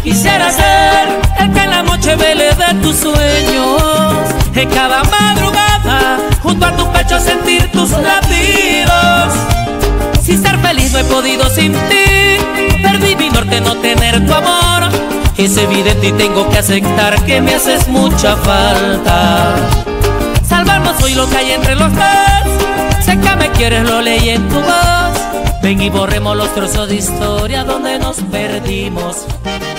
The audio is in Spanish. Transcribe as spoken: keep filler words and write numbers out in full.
Quisiera ser el que en la noche vele de tus sueños, en cada madrugada junto a tu pecho sentir tus latidos. Sin ser feliz no he podido sin ti, perdí mi norte no tener tu amor. Es evidente y tengo que aceptar que me haces mucha falta. Salvarnos hoy lo que hay entre los dos, sé que me quieres, lo leí en tu voz. Ven y borremos los trozos de historia donde nos perdimos.